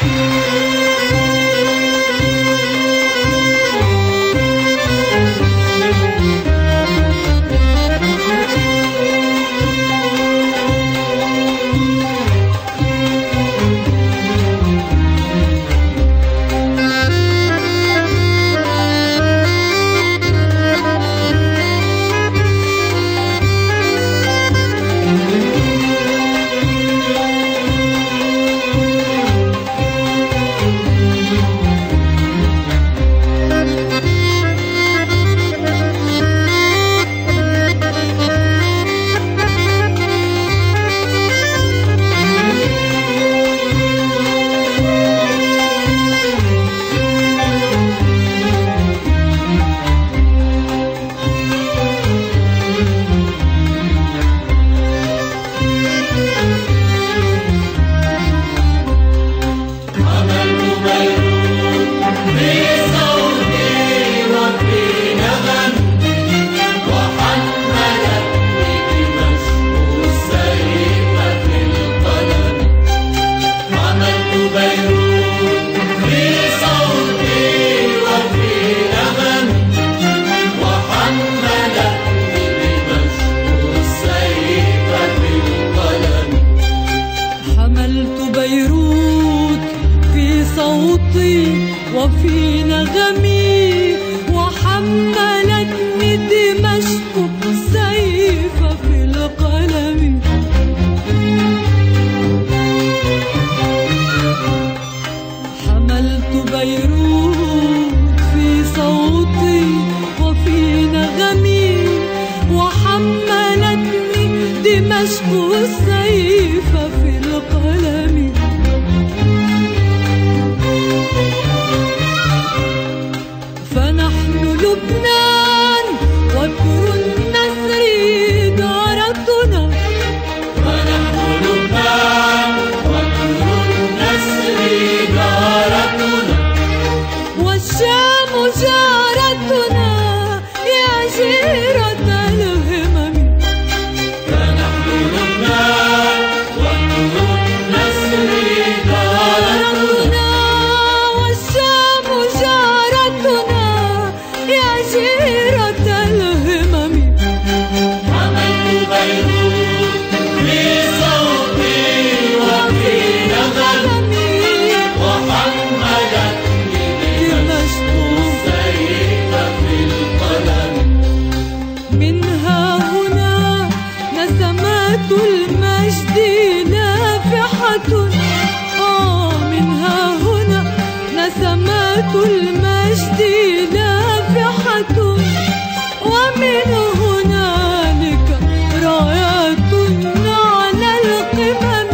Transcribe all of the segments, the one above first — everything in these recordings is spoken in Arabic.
وفي نغمي وحملتني دمشق سيف في القلم. حملت بيروت في صوتي وفي نغمي وحملتني دمشق السيف في القلم. فنحن لبنان وبر النسر دارتنا. فنحن لبنان وبر النسر دارتنا. والشام جارتنا يا جيرة الهمم. فنحن لبنان وبر النسر دارتنا. والشام جارتنا يا جيرة الهمم. حملت بيروت في صوتي وفي نغمي وحملتني دمشق السيف في القلم. منها هنا نسمات المجد نافحة. منها هنا نسمات المجد نافحة. ومن هنالك رايات على القمم.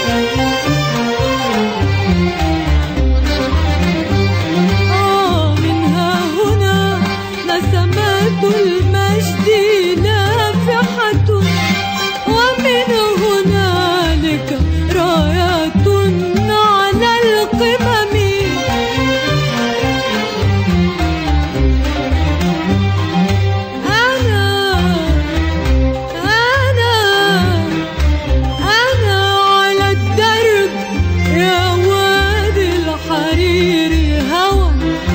منها هنا نسمات المجد نافحة. ومن هنالك رايات على القمم. أنا على الدرب يا وادي الحرير هوى.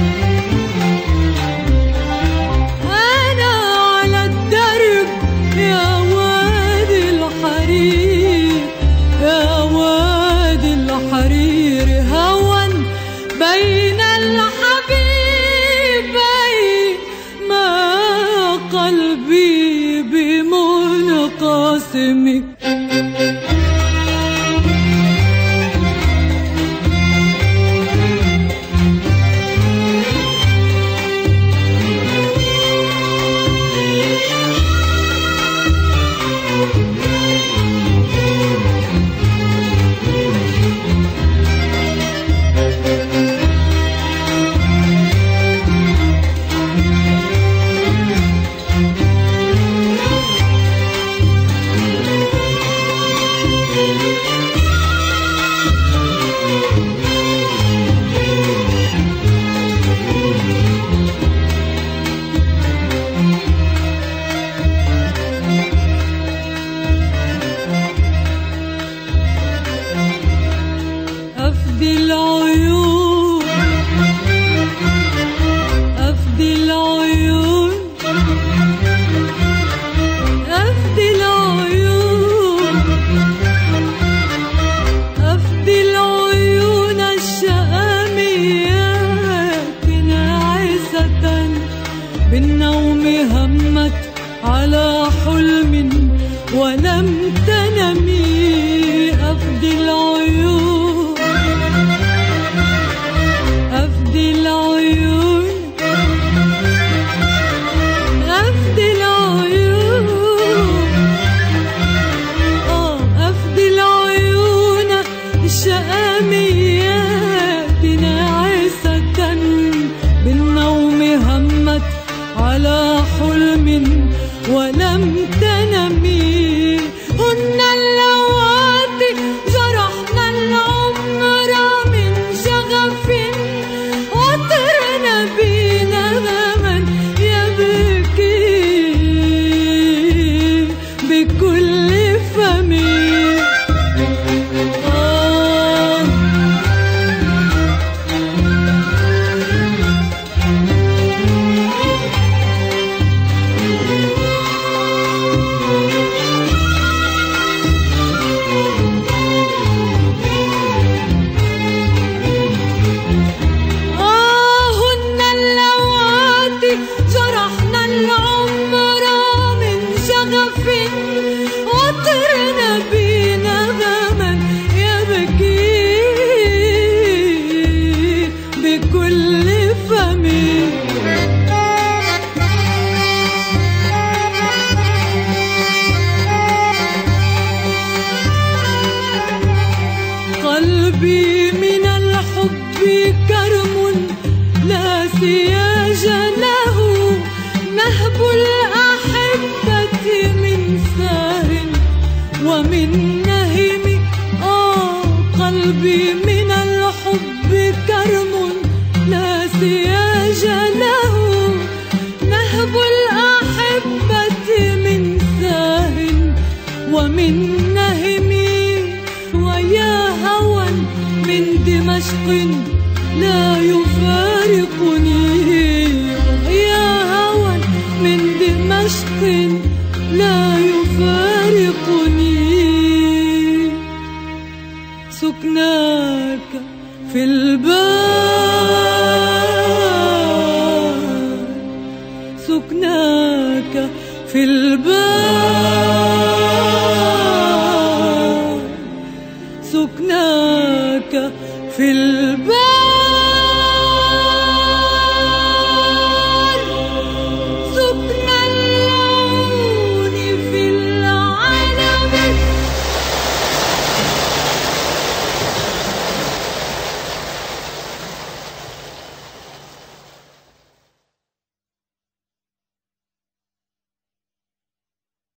أنا على الدرب يا وادي الحرير، يا وادي الحرير هوى بين الحبيبين ما قلبي بمنقسم. أفدي العيون قلبي من الحب كرم لا سياج له، نهب الأحبة من سار ومن نهم. قلبي من الحب كرم لا سياج له، نهب الأحبة من سار ومن نهم. ويا هوى من دمشق لا يفارقني، يا هوى من دمشق لا يفارقني. سكناك في البال، سكناك في البال، سكناك في البال.